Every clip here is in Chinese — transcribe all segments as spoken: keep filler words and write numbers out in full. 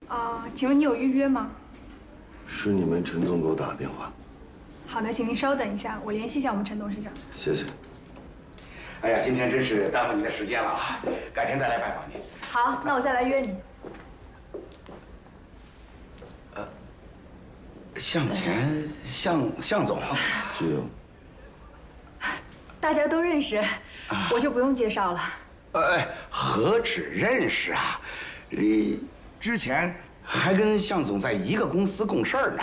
啊，请问你有预约吗？ 是你们陈总给我打的电话。 好的，请您稍等一下，我联系一下我们陈董事长。 谢谢。 哎呀，今天真是耽误您的时间了啊！改天再来拜访您。 好，那我再来约你。 呃，向前，向向总， 齐总， 大家都认识，我就不用介绍了。 哎，何止认识啊！你之前还跟向总在一个公司共事呢。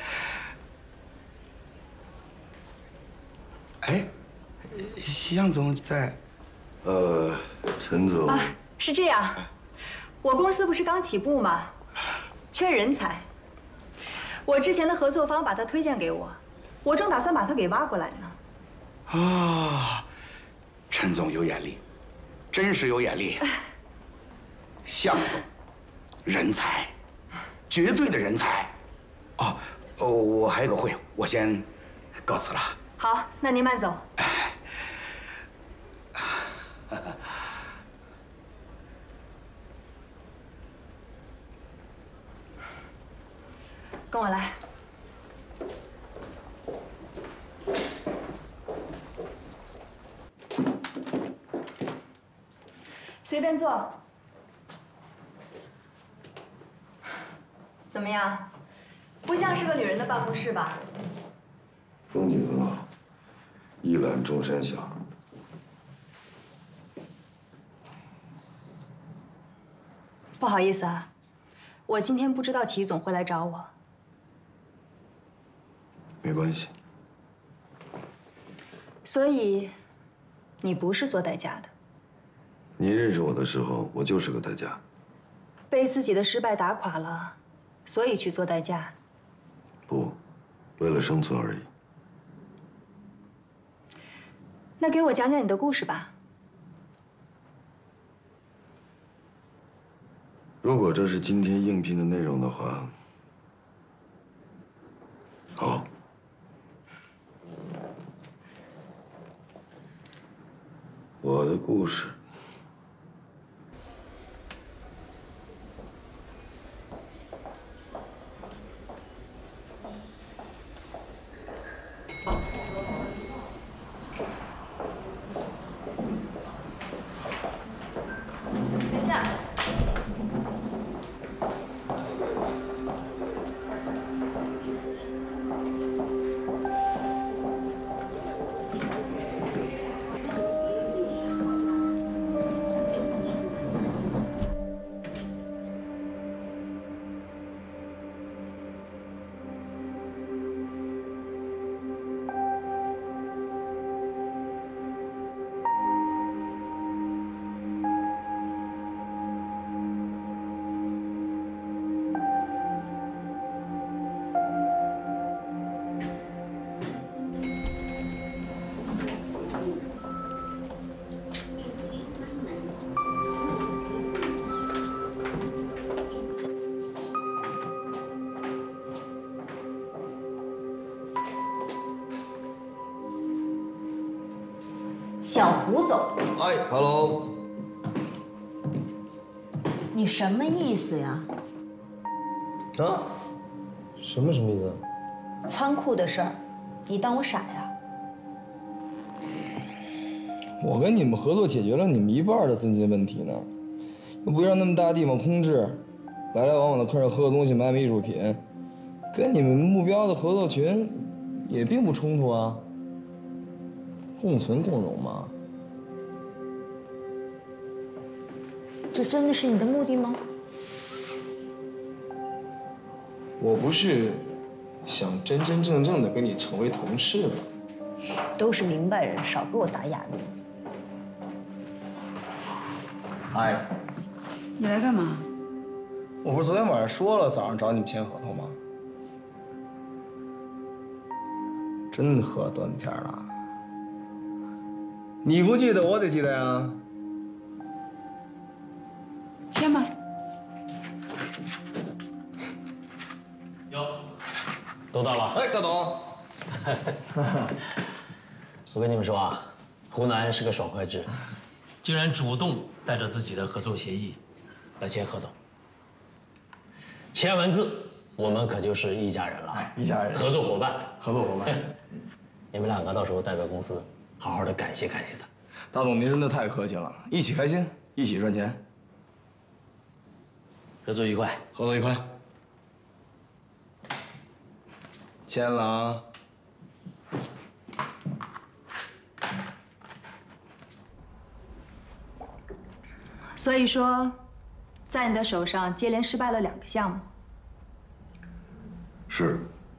哎，向总在， 呃，陈总啊，是这样，我公司不是刚起步吗？缺人才，我之前的合作方把他推荐给我，我正打算把他给挖过来呢。 啊，陈总有眼力，真是有眼力。向总，人才，绝对的人才。哦，哦，我还有个会，我先告辞了。 好，那您慢走。跟我来。随便坐。怎么样？不像是个女人的办公室吧？ 风景很好，一览众山小。 不好意思啊，我今天不知道齐总会来找我。 没关系。 所以，你不是做代驾的。 你认识我的时候，我就是个代驾。 被自己的失败打垮了，所以去做代驾。 不，为了生存而已。 那给我讲讲你的故事吧。 如果这是今天应聘的内容的话，好。我的故事。 等一下。 小胡总， 哎 ，hello， 你什么意思呀？ 啊？什么什么意思？ 仓库的事儿，你当我傻呀？ 我跟你们合作解决了你们一半的资金问题呢，又不让那么大地方空置，来来往往的客人喝个东西买买艺术品，跟你们目标的合作群也并不冲突啊，共存共荣嘛。 这真的是你的目的吗？ 我不是想真真正正的跟你成为同事吗？ 都是明白人，少给我打哑谜。 哎， 你来干嘛？ 我不是昨天晚上说了早上找你们签合同吗？真喝断片了。你不记得，我得记得呀。 签吧。 哟，都到了。 哎，大董。 我跟你们说啊，湖南是个爽快制，竟然主动带着自己的合作协议来签合同。 签完字，我们可就是一家人了。 哎，一家人， 合作伙伴， 合作伙伴。 你们两个到时候代表公司，好好的感谢感谢他。 大总，您真的太客气了，一起开心，一起赚钱， 合作愉快， 合作愉快。签了啊。 所以说，在你的手上接连失败了两个项目， 是。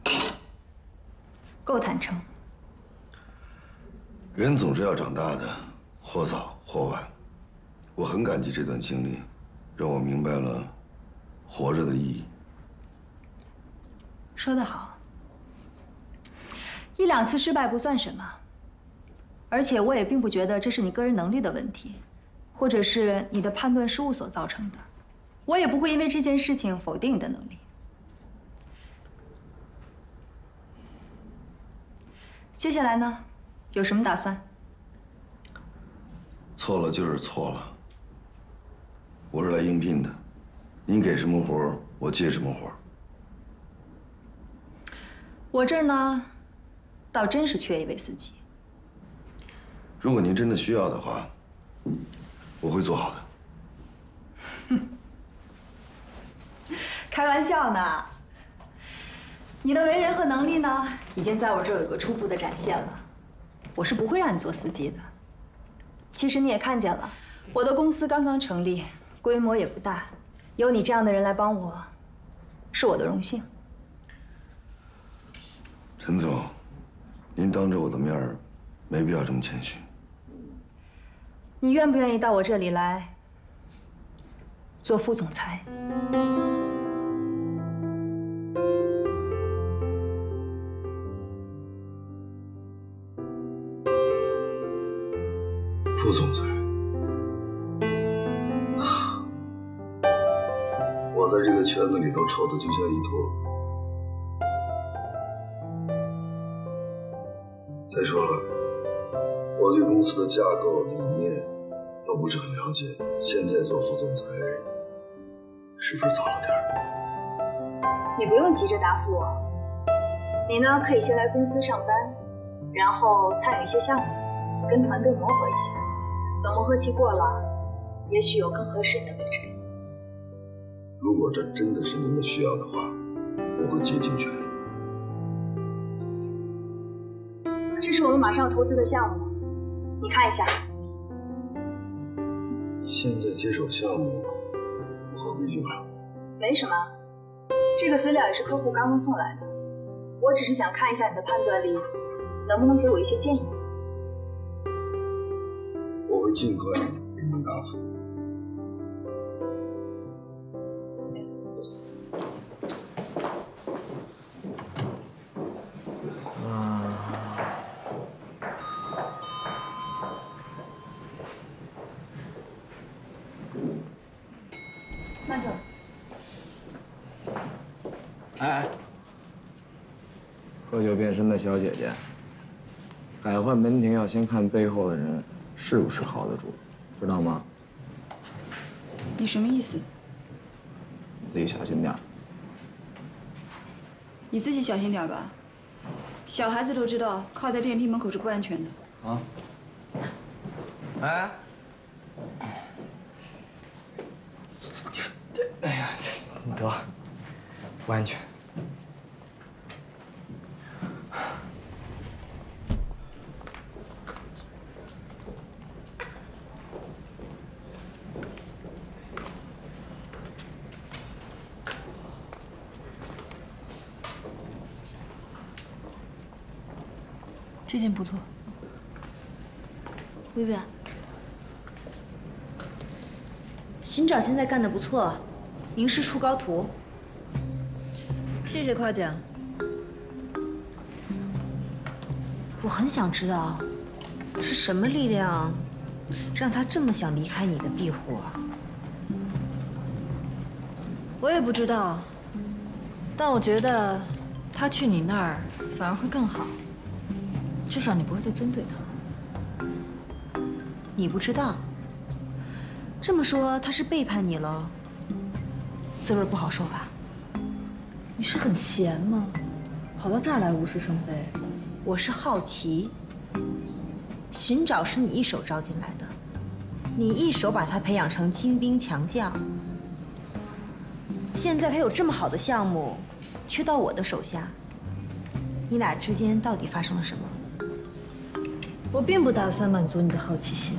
够坦诚。 人总是要长大的，或早或晚。我很感激这段经历，让我明白了活着的意义。 说得好，一两次失败不算什么，而且我也并不觉得这是你个人能力的问题，或者是你的判断失误所造成的。我也不会因为这件事情否定你的能力。接下来呢，有什么打算？ 错了就是错了。我是来应聘的，您给什么活儿，我接什么活儿。 我这儿呢，倒真是缺一位司机。 如果您真的需要的话，我会做好的。 开玩笑呢。你的为人和能力呢，已经在我这儿有个初步的展现了。我是不会让你做司机的。其实你也看见了，我的公司刚刚成立，规模也不大，有你这样的人来帮我，是我的荣幸。 陈总，您当着我的面儿，没必要这么谦虚。 你愿不愿意到我这里来做副总裁？ 副总裁，我在这个圈子里头臭的就像一坨。再说了，我对公司的架构理念都不是很了解，现在做副总裁是不是早了点儿？ 你不用急着答复我，你呢可以先来公司上班，然后参与一些项目，跟团队磨合一下。等磨合期过了，也许有更合适你的位置给你。 如果这真的是您的需要的话，我会竭尽全力。 这是我们马上要投资的项目，你看一下。 现在接手项目，不合规矩吧？ 没什么，这个资料也是客户刚刚送来的，我只是想看一下你的判断力，能不能给我一些建议。 我会尽快给您答复。 慢走。 哎，喝酒变身的小姐姐，改换门庭要先看背后的人是不是靠得住，知道吗？ 你什么意思？ 你自己小心点儿。 你自己小心点吧。小孩子都知道，靠在电梯门口是不安全的。 啊？哎。哎呀，这得不安全。 这件不错。薇薇，寻找现在干得不错，名师出高徒。 谢谢夸奖。 我很想知道，是什么力量，让他这么想离开你的庇护啊？ 我也不知道，但我觉得他去你那儿反而会更好。至少你不会再针对他。 你不知道，这么说他是背叛你了，滋味不好受吧？ 你是很闲吗？跑到这儿来无事生非？ 我是好奇，寻找是你一手招进来的，你一手把他培养成精兵强将。现在他有这么好的项目，却到我的手下，你俩之间到底发生了什么？ 我并不打算满足你的好奇心。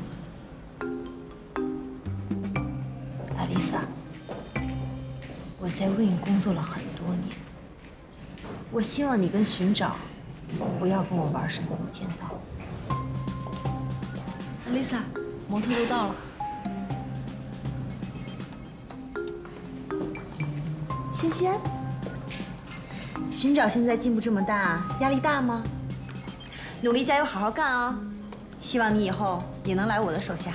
阿丽萨，我在 Win 工作了很多年，我希望你跟寻找不要跟我玩什么无间道。阿丽萨，模特都到了。仙仙，寻找现在进步这么大，压力大吗？努力加油，好好干啊！希望你以后也能来我的手下。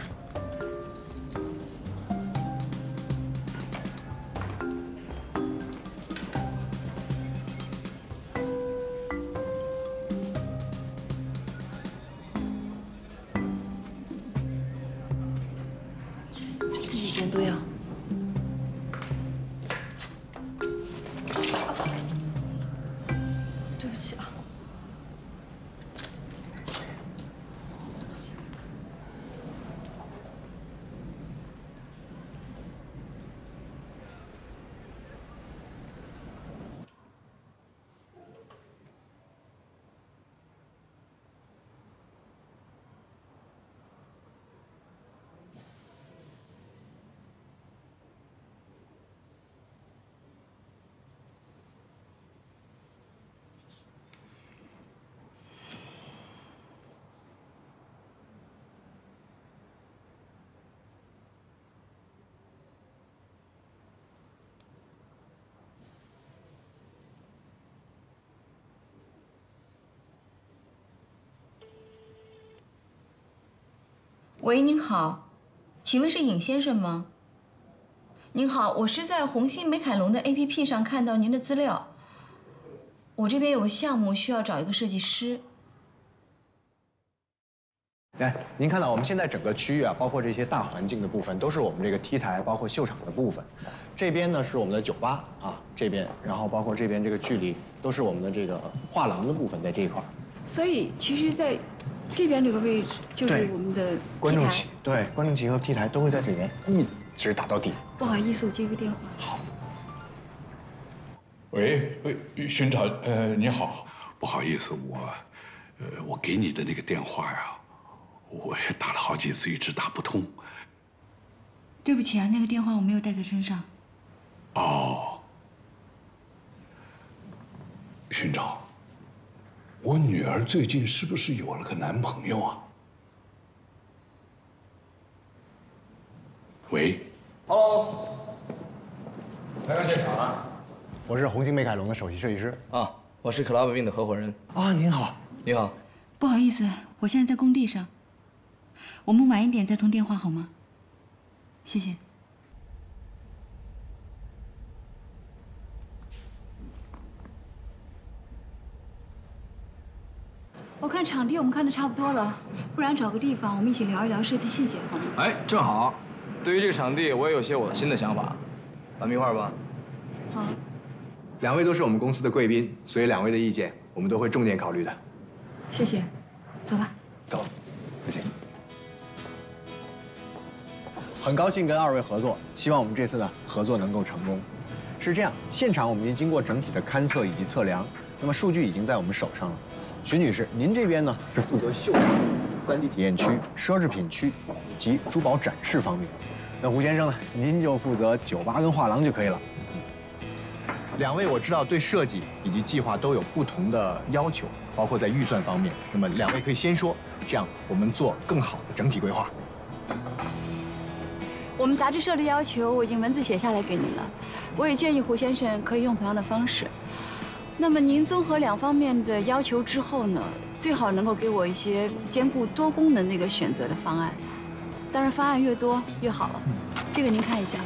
这几件都要。对不起啊。 喂，您好，请问是尹先生吗？您好，我是在红星美凯龙的 A P P 上看到您的资料，我这边有个项目需要找一个设计师。 来，您看到我们现在整个区域啊，包括这些大环境的部分，都是我们这个 T 台，包括秀场的部分。这边呢是我们的酒吧啊，这边，然后包括这边这个距离，都是我们的这个画廊的部分在这一块。 所以其实，在这边这个位置就是我们的 T 台。 观众席，对，观众席和 T 台都会在这边一直打到底。 不好意思，我接个电话。 好。 喂喂，巡长，呃，你好，不好意思，我，呃，我给你的那个电话呀，我也打了好几次，一直打不通。 对不起啊，那个电话我没有带在身上。 哦，巡长，我女儿最近是不是有了个男朋友啊？喂 ，Hello， 来到现场了。我是红星美凯龙的首席设计师啊，我是 Club Win 的合伙人啊。您好， 你好。 不好意思，我现在在工地上，我们晚一点再通电话好吗？谢谢。我看场地我们看的差不多了，不然找个地方我们一起聊一聊设计细节好吗？ 哎，正好，对于这个场地我也有些我的新的想法，咱们一块儿吧。 好。 两位都是我们公司的贵宾，所以两位的意见我们都会重点考虑的。 谢谢，走吧。 走，不行。很高兴跟二位合作，希望我们这次呢合作能够成功。是这样，现场我们已经经过整体的勘测以及测量，那么数据已经在我们手上了。徐女士，您这边呢是负责秀场、三 D 体验区、奢侈品区及珠宝展示方面。那胡先生呢，您就负责酒吧跟画廊就可以了。两位我知道对设计以及计划都有不同的要求，包括在预算方面。那么两位可以先说，这样我们做更好的整体规划。 我们杂志社的要求我已经文字写下来给您了，我也建议胡先生可以用同样的方式。那么您综合两方面的要求之后呢，最好能够给我一些兼顾多功能那个选择的方案。当然，方案越多越好了。这个您看一下。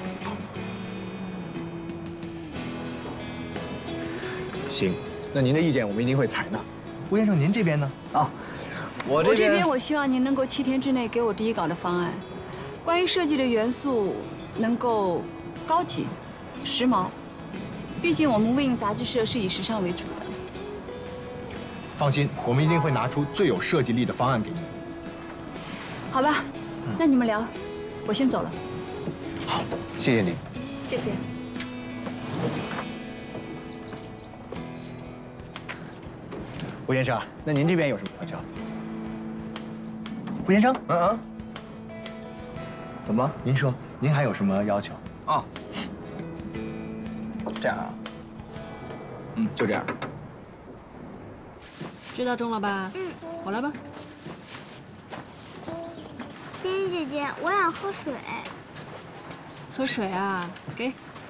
行，那您的意见我们一定会采纳。胡先生，您这边呢？ 啊，我这边， 我这边我希望您能够七天之内给我第一稿的方案。关于设计的元素，能够高级、时髦， 毕竟我们微影杂志社是以时尚为主的。 放心，我们一定会拿出最有设计力的方案给你。 好吧，那你们聊，我先走了。 好，谢谢您。 谢谢。 吴先生，那您这边有什么要求？吴先生， 嗯嗯，怎么？ 您说，您还有什么要求？ 啊，这样啊，嗯，就这样。 知道中了吧？嗯，我来吧。 仙女姐姐，我想喝水。 喝水啊，给。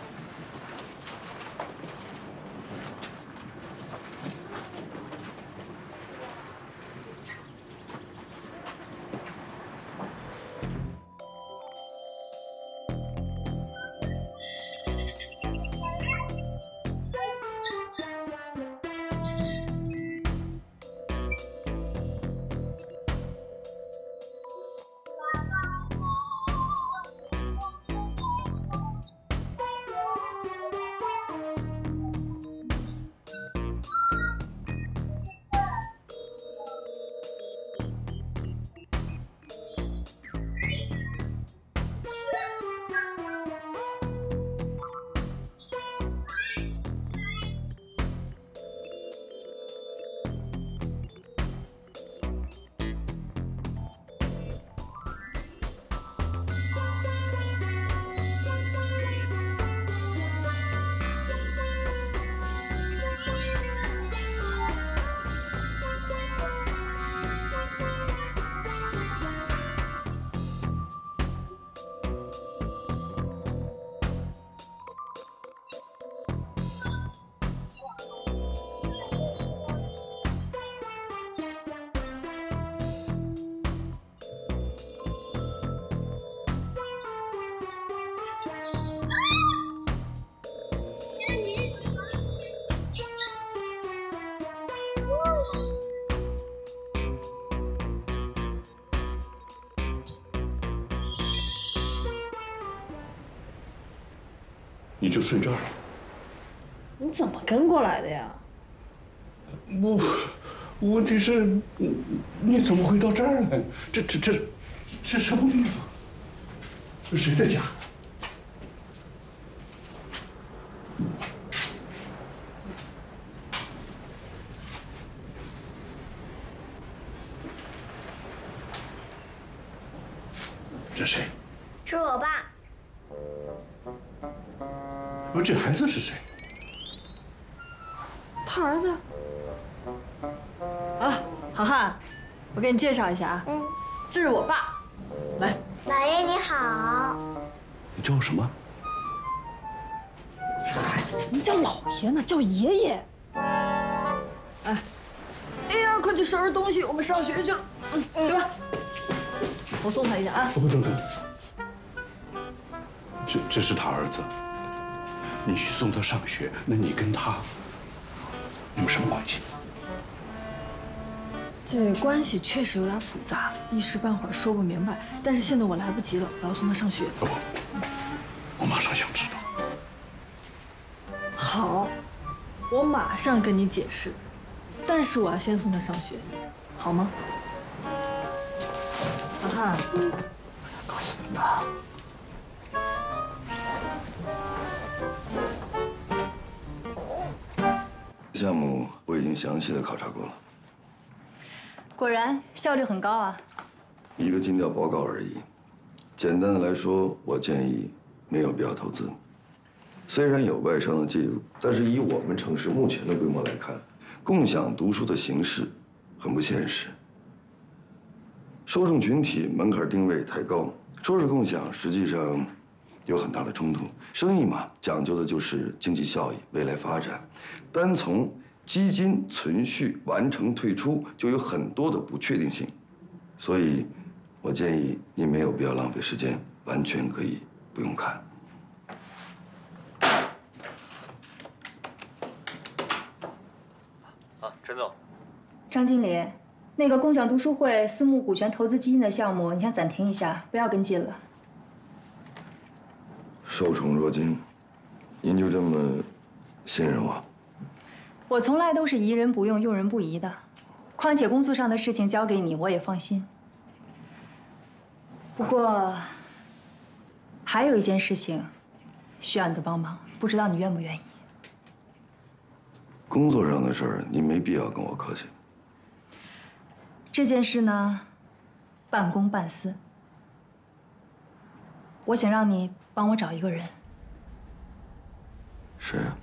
你就睡这儿了。 你怎么跟过来的呀？ 我，问题是，你你怎么会到这儿来？这这这，这什么地方？这谁的家？这谁？ 是我爸。 不，这孩子是谁？ 他儿子。啊，好汉，我给你介绍一下啊，嗯，这是我爸，来。 老爷你好。 你叫我什么？ 这孩子怎么叫老爷呢？叫爷爷。哎，哎呀，快去收拾东西，我们上学去了。嗯，去吧。我送他一下啊。 不等等，这这是他儿子。你去送他上学，那你跟他，你们什么关系？ 这关系确实有点复杂，一时半会儿说不明白。但是现在我来不及了，我要送他上学。 不，我马上想知道。 好，我马上跟你解释，但是我要先送他上学，好吗？老汉，我要告诉你们。 项目我已经详细的考察过了， 果然效率很高啊。 一个尽调报告而已。简单的来说，我建议没有必要投资。虽然有外商的介入，但是以我们城市目前的规模来看，共享读书的形式很不现实。受众群体门槛定位太高，说是共享，实际上有很大的冲突。生意嘛，讲究的就是经济效益、未来发展。单从基金存续、完成退出，就有很多的不确定性。所以，我建议你没有必要浪费时间，完全可以不用看。 啊，陈总。 张经理，那个共享读书会私募股权投资基金的项目，你先暂停一下，不要跟进了。 受宠若惊，您就这么信任我。 我从来都是疑人不用，用人不疑的。况且工作上的事情交给你，我也放心。不过，还有一件事情需要你的帮忙，不知道你愿不愿意？ 工作上的事儿，你没必要跟我客气。 这件事呢，半公半私。我想让你帮我找一个人。 谁呀？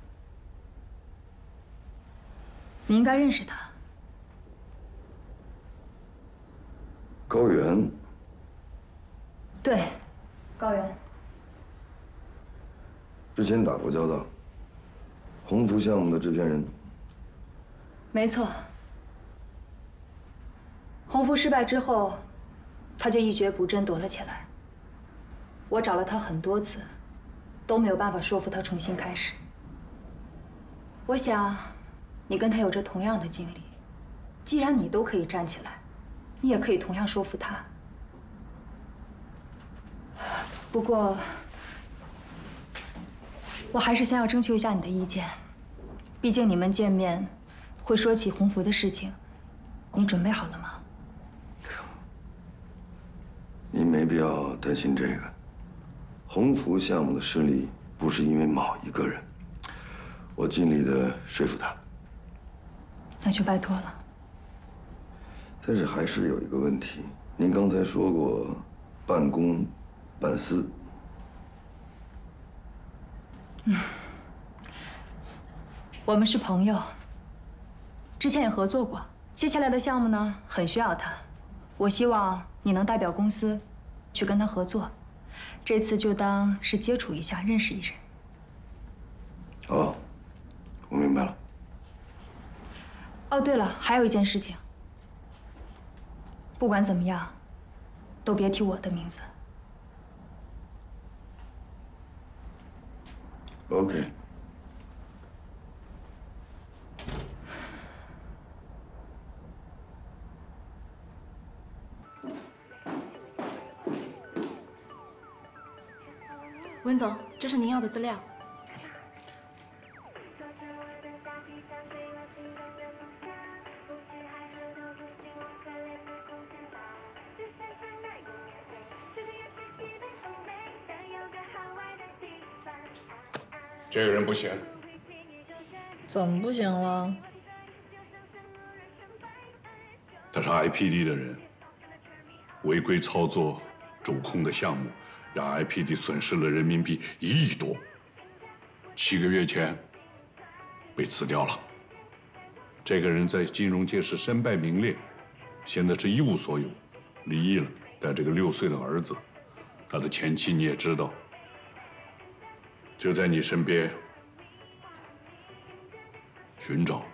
你应该认识他。 高原。 对，高原。 之前打过交道。鸿福项目的制片人。 没错。鸿福失败之后，他就一蹶不振，躲了起来。我找了他很多次，都没有办法说服他重新开始。我想，你跟他有着同样的经历，既然你都可以站起来，你也可以同样说服他。不过，我还是先要征求一下你的意见，毕竟你们见面会说起鸿福的事情，你准备好了吗？ 你没必要担心这个。鸿福项目的失利不是因为某一个人，我尽力的说服他。 那就拜托了。 但是还是有一个问题，您刚才说过半公半私。 嗯，我们是朋友，之前也合作过。接下来的项目呢，很需要他，我希望你能代表公司去跟他合作。这次就当是接触一下，认识一认。 好，我明白了。 哦，对了，还有一件事情，不管怎么样，都别提我的名字。 OK。 温总，这是您要的资料。 这个人不行。 怎么不行了？ 他是 I P D 的人，违规操作主控的项目，让 I P D 损失了人民币一亿多。七个月前被辞掉了。这个人在金融界是身败名裂，现在是一无所有，离异了，带着个六岁的儿子。他的前妻你也知道，就在你身边寻找。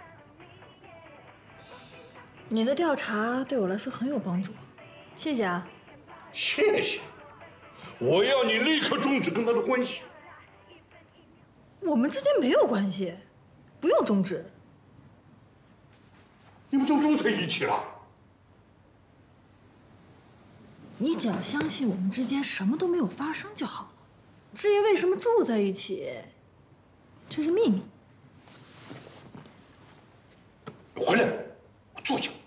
你的调查对我来说很有帮助，谢谢啊。 谢谢。我要你立刻终止跟他的关系。 我们之间没有关系，不用终止。 你们都住在一起了。 你只要相信我们之间什么都没有发生就好了。至于为什么住在一起，这是秘密。 回来，坐下。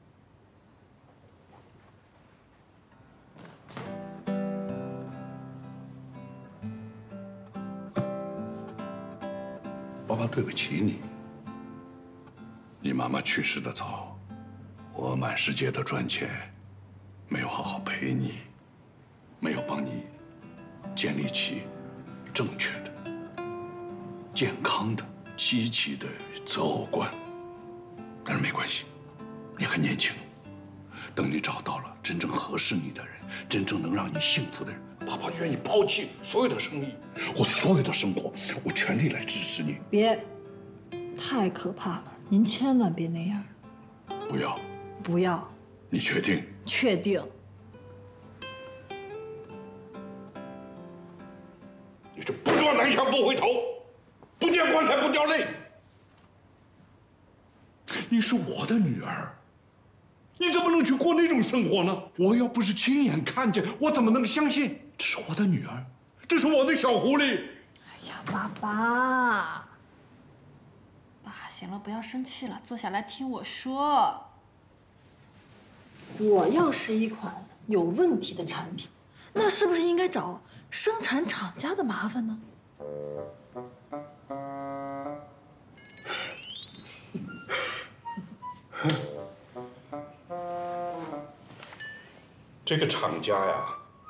爸爸对不起你。你妈妈去世的早，我满世界的赚钱，没有好好陪你，没有帮你建立起正确的、健康的、积极的择偶观。但是没关系，你还年轻，等你找到了真正合适你的人，真正能让你幸福的人，爸爸愿意抛弃所有的生意，我所有的生活，我全力来支持你。 别，太可怕了！您千万别那样。 不要。 不要。 你确定？ 确定。 你这不撞南墙不回头，不见棺材不掉泪。你是我的女儿，你怎么能去过那种生活呢？我要不是亲眼看见，我怎么能相信这是我的女儿，这是我的小狐狸？ 哎呀， 爸爸，爸，行了，不要生气了，坐下来听我说。我要是一款有问题的产品，那是不是应该找生产厂家的麻烦呢？ 这个厂家呀，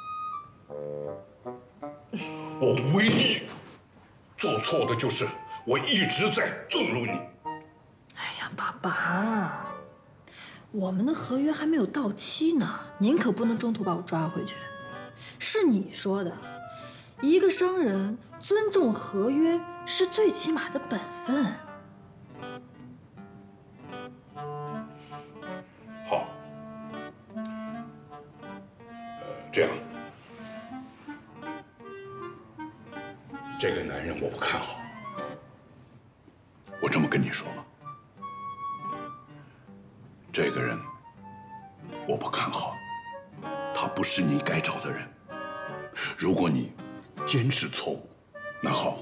我唯一做错的就是我一直在纵容你。 哎呀，爸爸，我们的合约还没有到期呢，您可不能中途把我抓回去。是你说的，一个商人尊重合约是最起码的本分。 好，呃，这样，这个男人我不看好，我这么跟你说吧，这个人我不看好，他不是你该找的人。如果你坚持错误，那好，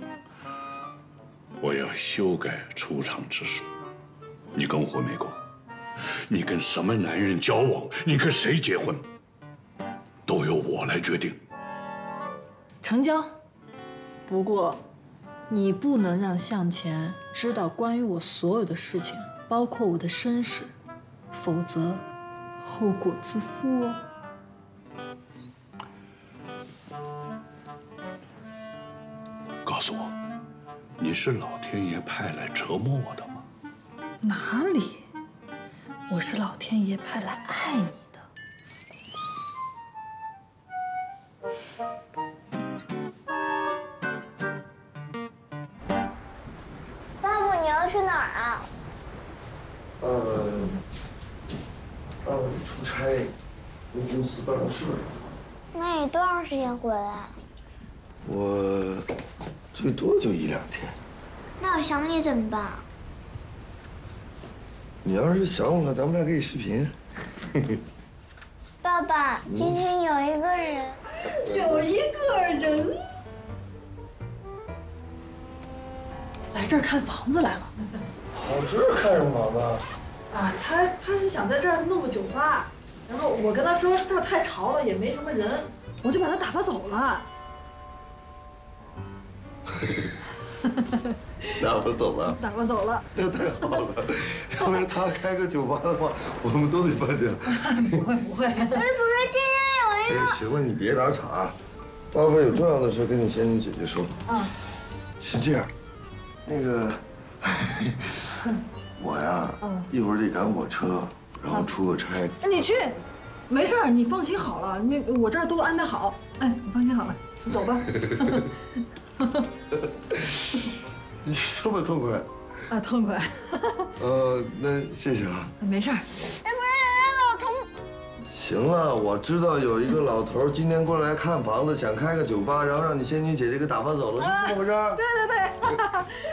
我要修改出厂之书。你跟我回美国，你跟什么男人交往，你跟谁结婚，都由我来决定。 成交。不过，你不能让向前知道关于我所有的事情，包括我的身世，否则后果自负哦。 告诉我，你是老天爷派来折磨我的吗？ 哪里？我是老天爷派来爱你的。 爸爸，你要去哪儿啊？ 爸爸，爸爸得出差，回公司办公室。 那你多长时间回来？ 我最多就一两天。 那我想你怎么办？ 你要是想我，咱们俩可以视频。 爸爸，今天有一个人， 有一个人来这儿看房子来了。 跑这儿看什么房子？ 啊，他他是想在这儿弄个酒吧，然后我跟他说这儿太潮了，也没什么人，我就把他打发走了。 打发走了？ 打发走了。 那太好了，要不然他开个酒吧的话，我们都得搬家。 不会不会。 不是，不是，今天有一个。 哎，行了，你别打岔，爸爸有重要的事跟你仙女姐姐说。 啊。 是这样，那个，我呀，一会儿得赶火车，然后出个差。 那你去，没事儿，你放心好了，那我这儿都安排好。哎，你放心好了，你走吧。 你这么痛快？ 啊，痛快。 呃，那谢谢啊。 没事儿。 哎，不是，那老头。 行了，我知道有一个老头今天过来看房子，想开个酒吧，然后让你仙女姐姐给打发走了，是不是这么回事？ 对对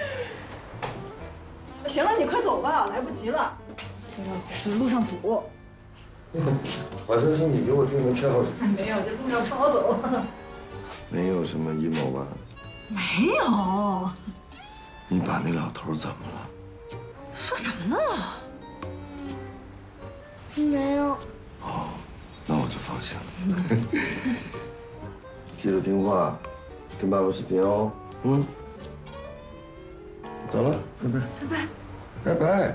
对。行了，你快走吧，来不及了。这个这路上堵。 好像是你给我订的票。 没有，这路上不好走。 没有什么阴谋吧？ 没有。 你把那老头怎么了？ 说什么呢？ 没有。 哦，那我就放心了。记得听话，跟爸爸视频哦。嗯。走了，拜拜。 拜拜。 拜拜。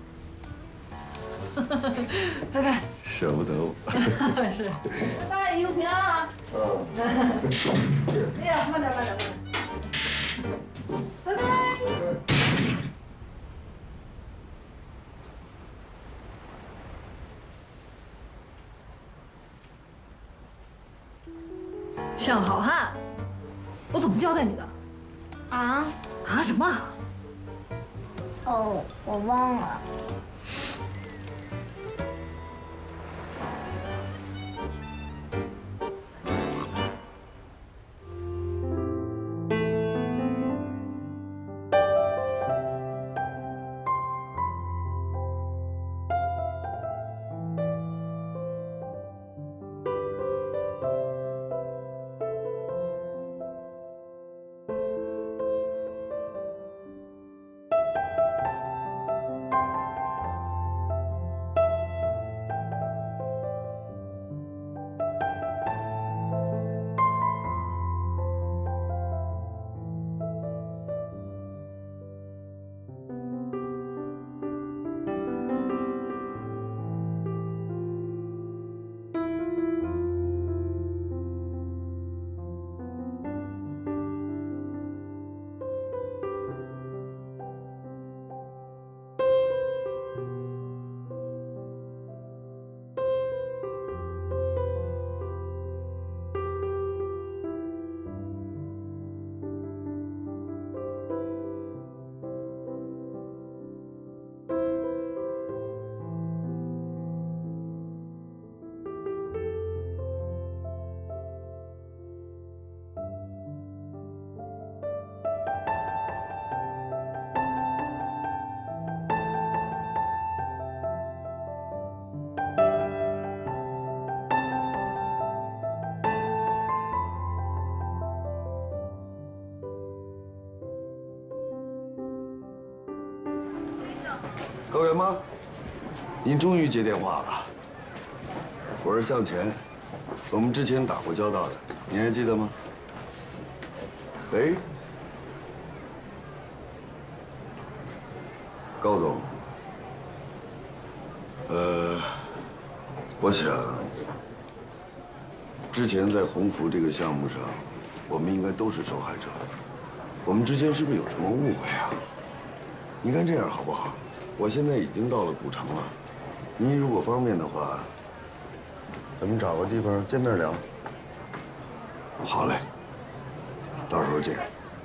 拜拜。 舍不得我。 是。拜拜，一路平安啊。 嗯。 哎呀，慢点，慢点，慢点。拜拜。向好汉，我怎么交代你的？ 啊？ 啊什么？ 哦，我忘了。 高原妈，您终于接电话了。我是向前，我们之前打过交道的，您还记得吗？喂，高总。呃，我想，之前在鸿福这个项目上，我们应该都是受害者。我们之间是不是有什么误会啊？您看这样好不好？我现在已经到了古城了，您如果方便的话，咱们找个地方见面聊。好嘞，到时候见。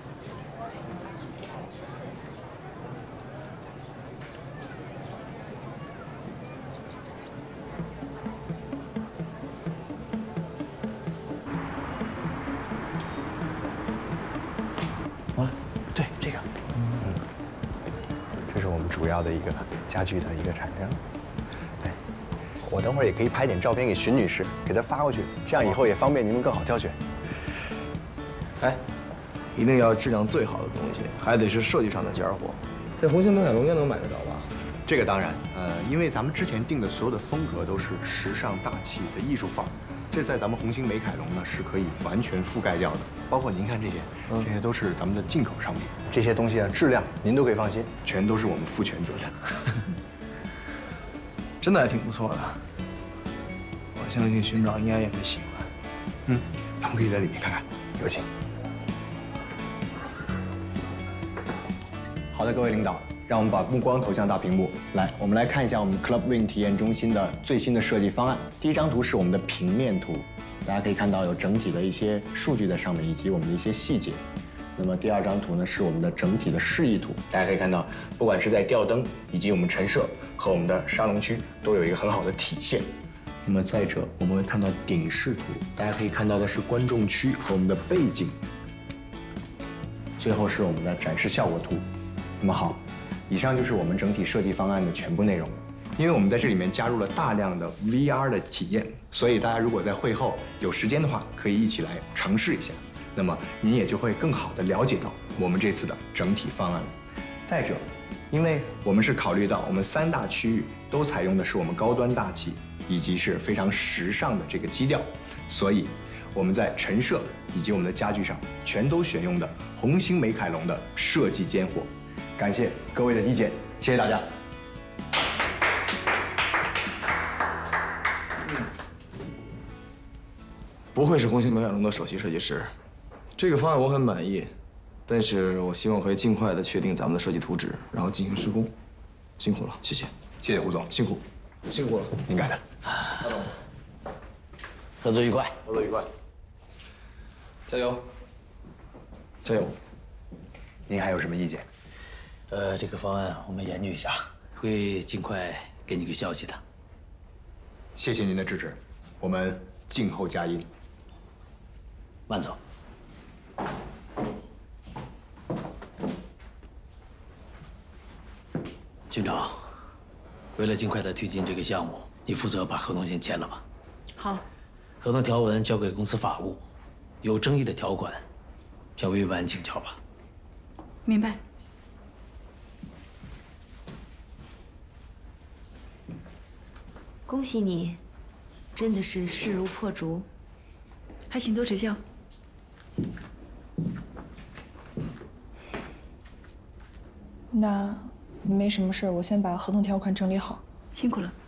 对，这个，嗯，这是我们主要的一个家具的一个产生。对，我等会儿也可以拍点照片给荀女士，给她发过去，这样以后也方便你们更好挑选。 哎，一定要质量最好的东西，还得是设计上的尖儿货，在红星美凯龙应该能买得着吧？ 这个当然，呃，因为咱们之前定的所有的风格都是时尚大气的艺术范儿，这在咱们红星美凯龙呢是可以完全覆盖掉的。包括您看这些，这些都是咱们的进口商品，这些东西啊质量您都可以放心，全都是我们负全责的。 真的还挺不错的，我相信巡长应该也会喜欢。 嗯，咱们可以在里面看看，有请。好的，各位领导，让我们把目光投向大屏幕。来，我们来看一下我们 Club Wing 体验中心的最新的设计方案。第一张图是我们的平面图，大家可以看到有整体的一些数据在上面，以及我们的一些细节。那么第二张图呢是我们的整体的示意图，大家可以看到，不管是在吊灯以及我们陈设和我们的沙龙区都有一个很好的体现。那么再者，我们会看到顶视图，大家可以看到的是观众区和我们的背景。最后是我们的展示效果图。那么好，以上就是我们整体设计方案的全部内容。因为我们在这里面加入了大量的 V R 的体验，所以大家如果在会后有时间的话，可以一起来尝试一下。那么您也就会更好的了解到我们这次的整体方案了。再者，因为我们是考虑到我们三大区域都采用的是我们高端大气以及是非常时尚的这个基调，所以我们在陈设以及我们的家具上全都选用的红星美凯龙的设计尖货。感谢各位的意见，谢谢大家。 不愧是红星美凯龙的首席设计师，这个方案我很满意，但是我希望可以尽快的确定咱们的设计图纸，然后进行施工。辛苦了，谢谢。 谢谢胡总， 辛苦，辛苦了， 应该的。 马总， 合作愉快， 合作愉快，加油，加油。 您还有什么意见？ 呃，这个方案我们研究一下，会尽快给你个消息的。 谢谢您的支持，我们静候佳音。 慢走。局长，为了尽快的推进这个项目，你负责把合同先签了吧。 好。 合同条文交给公司法务，有争议的条款向魏婉请教吧。 明白。 恭喜你，真的是势如破竹。 还请多指教。 那没什么事，我先把合同条款整理好。 辛苦了。